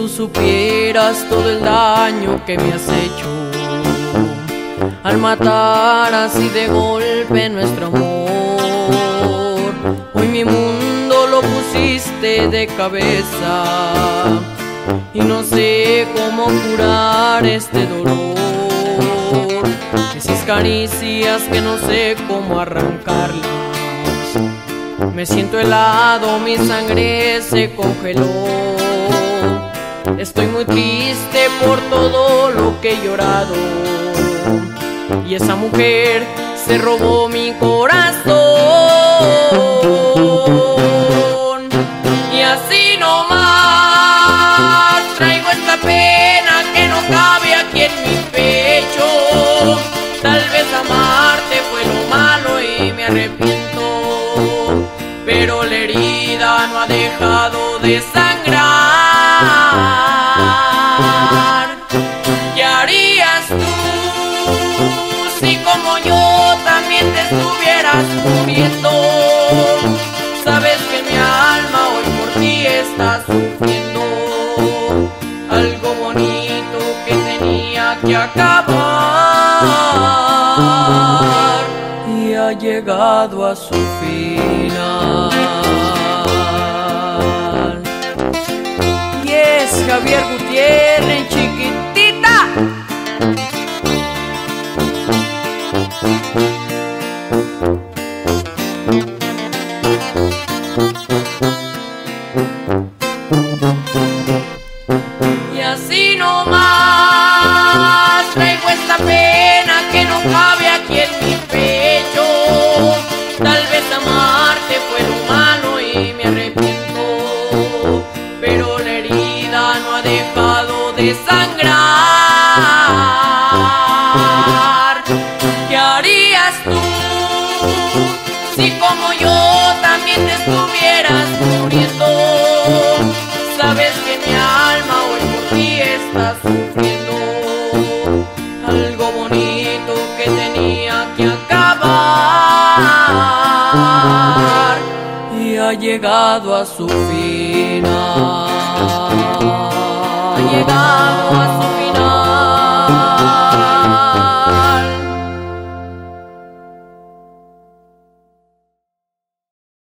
tú supieras todo el daño que me has hecho al matar así de golpe nuestro amor. Hoy mi mundo lo pusiste de cabeza y no sé cómo curar este dolor. Esas caricias que no sé cómo arrancarlas. Me siento helado, mi sangre se congeló. Estoy muy triste por todo lo que he llorado. Y esa mujer se robó mi corazón. Y así nomás traigo esta pena que no cabe aquí en mi pecho. Tal vez amarte fue lo malo y me arrepiento, pero la herida no ha dejado de sangrar. ¿Qué harías tú si como yo también te estuvieras muriendo? Sabes que mi alma hoy por ti está sufriendo. Algo bonito que tenía que acabar y ha llegado a su final. Y es Javier Gutiérrez, Chiquitita. Y así nomás traigo esta pena que no cabe aquí en mi pecho. Tal vez amarte fue lo malo y me arrepiento, pero la herida no ha dejado de sangrar. ¿Qué harías tú si como yo también te estuvieras muriendo? Sabes que mi alma hoy por ti está sufriendo. Algo bonito que tenía que acabar y ha llegado a su final. Ha llegado a su final.